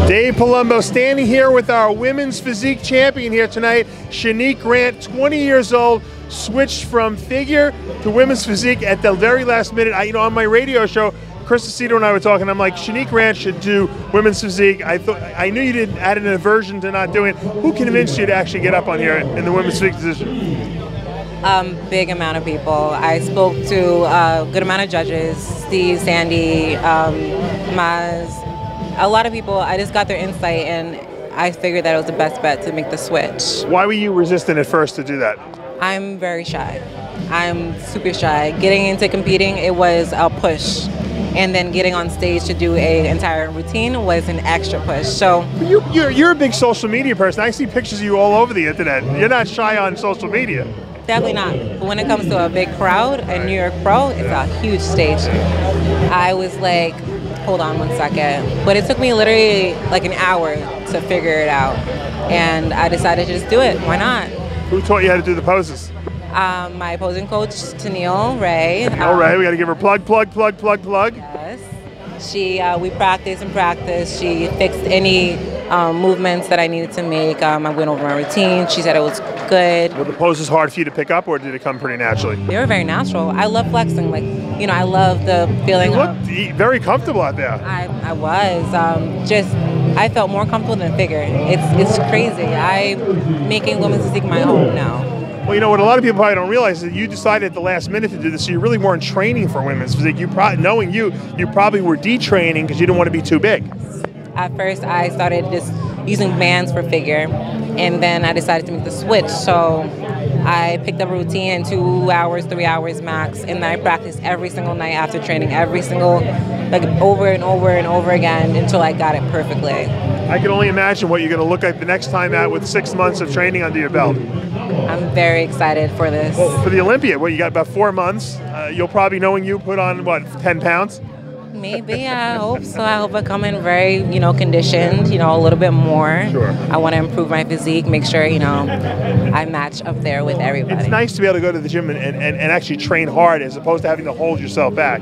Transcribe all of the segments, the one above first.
Dave Palumbo standing here with our women's physique champion here tonight, Shanique Grant, 20 years old, switched from figure to women's physique at the very last minute. On my radio show, Chris Aceto and I were talking. I'm like, Shanique Grant should do women's physique. I knew you didn't add an aversion to not doing it. Who convinced you to actually get up on here in the women's physique position? Big amount of people. I spoke to a good amount of judges, Steve, Sandy, Maz, a lot of people. I just got their insight and I figured that it was the best bet to make the switch. Why were you resistant at first to do that? I'm very shy. I'm super shy. Getting into competing, it was a push. And then getting on stage to do an entire routine was an extra push. So you're a big social media person. I see pictures of you all over the internet. You're not shy on social media. Definitely not. But when it comes to a big crowd, a New York Pro, it's a huge stage. I was like, hold on one second. But it took me literally like an hour to figure it out. And I decided to just do it. Why not? Who taught you how to do the poses? My opposing coach, Tennille Ray. Tennille Ray, we got to give her plug. Yes. We practiced and practiced. She fixed any movements that I needed to make. I went over my routine. She said it was good. Were the poses hard for you to pick up, or did it come pretty naturally? They were very natural. I love flexing. I love the feeling. You looked very comfortable out there. I was. I felt more comfortable than figure. It's crazy. I'm making women's physique my home now. Well, what a lot of people probably don't realize is that you decided at the last minute to do this, so you really weren't training for women's physique. Knowing you probably were detraining because you didn't want to be too big. At first, I started just using bands for figure, and then I decided to make the switch. So I picked up a routine in 2 hours, 3 hours max, and then I practiced every single night after training, over and over and over again until I got it perfectly. I can only imagine what you're going to look like the next time out with 6 months of training under your belt. I'm very excited for this. Well, for the Olympia, you got about 4 months. You'll probably, knowing you, put on, 10 pounds? Maybe, I hope so. I hope I come in very, conditioned, a little bit more. Sure. I want to improve my physique, make sure, I match up there with everybody. It's nice to be able to go to the gym and actually train hard as opposed to having to hold yourself back.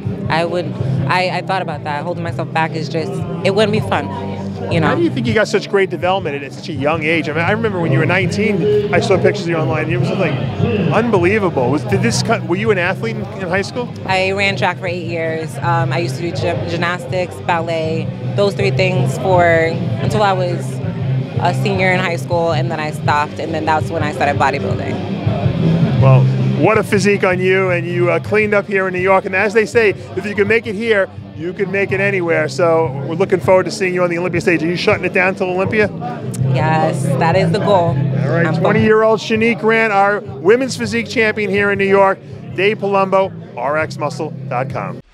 I thought about that. Holding myself back is it wouldn't be fun. How do you think you got such great development at such a young age? I remember when you were 19, I saw pictures of you online. It was unbelievable. Were you an athlete in high school? I ran track for 8 years. I used to do gymnastics, ballet, those 3 things until I was a senior in high school, and then I stopped, and then that's when I started bodybuilding. Well, what a physique on you, and you cleaned up here in New York. And as they say, if you can make it here, you can make it anywhere. So we're looking forward to seeing you on the Olympia stage. Are you shutting it down till Olympia? Yes, that is the goal. All right, 20-year-old Shanique Grant, our women's physique champion here in New York. Dave Palumbo, rxmuscle.com.